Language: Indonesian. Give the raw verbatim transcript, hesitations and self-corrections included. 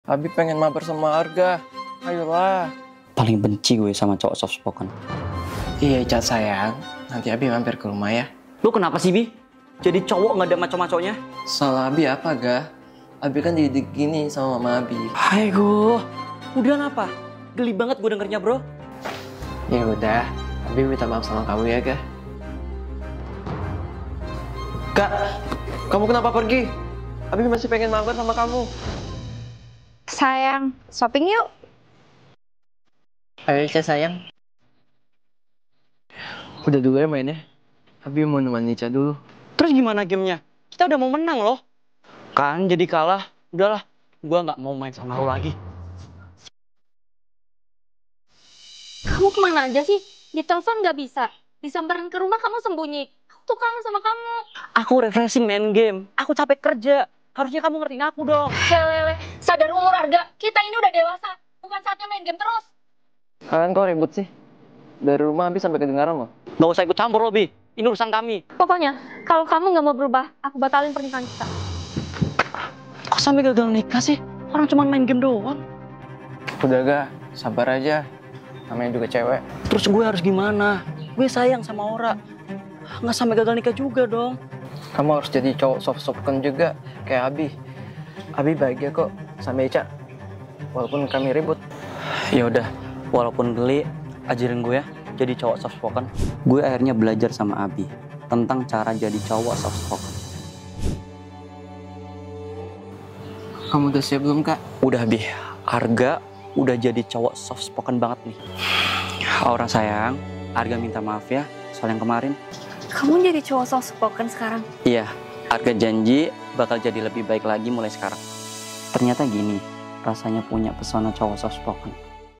Abi pengen mabar sama Arga. Ayolah. Paling benci gue sama cowok soft spoken. Iya, Cat sayang. Nanti Abi mampir ke rumah ya. Lu kenapa sih, Bi? Jadi cowok nggak ada maco-maconya? Salah Abi apa, Ga? Abi kan dididik gini sama Mama Abi. Hai gue. Udah apa? Geli banget gue dengernya, bro. Ya udah, Abi minta maaf sama kamu ya, Ga. Kak, kamu kenapa pergi? Abi masih pengen mabar sama kamu. Sayang, shopping yuk. Ayo, Cat sayang. Udah dulu ya mainnya. Abi mau nemenin Ica dulu. Terus gimana gamenya? Kita udah mau menang loh. Kan jadi kalah. Udahlah, gue nggak mau main sama lo lagi. Kamu kemana aja sih? Di telepon nggak bisa. Disamperin ke rumah kamu sembunyi. Aku tuh kangen sama kamu. Aku refreshing main game. Aku capek kerja. Harusnya kamu ngertiin aku dong. Helele, sadar umur Arga. Kita ini udah dewasa. Bukan saatnya main game terus. Kalian kok ribut sih? Dari rumah Abi sampai kedengaran loh. Gak usah ikut campur, Robi. Ini urusan kami. Pokoknya, kalau kamu nggak mau berubah, aku batalin pernikahan kita. Kok sampai gagal nikah sih? Orang cuma main game doang. Udah, Ga. Sabar aja. Namanya juga cewek. Terus gue harus gimana? Gue sayang sama Ora. Nggak sampai gagal nikah juga dong. Kamu harus jadi cowok soft-soften juga, kayak Abi. Abi bahagia kok sama Ica, walaupun kami ribut. Ya udah, walaupun geli, ajarin gue ya jadi cowok soft spoken. Gue akhirnya belajar sama Abi tentang cara jadi cowok soft spoken. Kamu udah siap belum, Kak? Udah, Bi. Arga udah jadi cowok soft spoken banget nih. Aura sayang, Arga minta maaf ya soal yang kemarin. Kamu jadi cowok soft spoken sekarang? Iya, Arga janji bakal jadi lebih baik lagi mulai sekarang. Ternyata gini, rasanya punya pesona cowok soft spoken.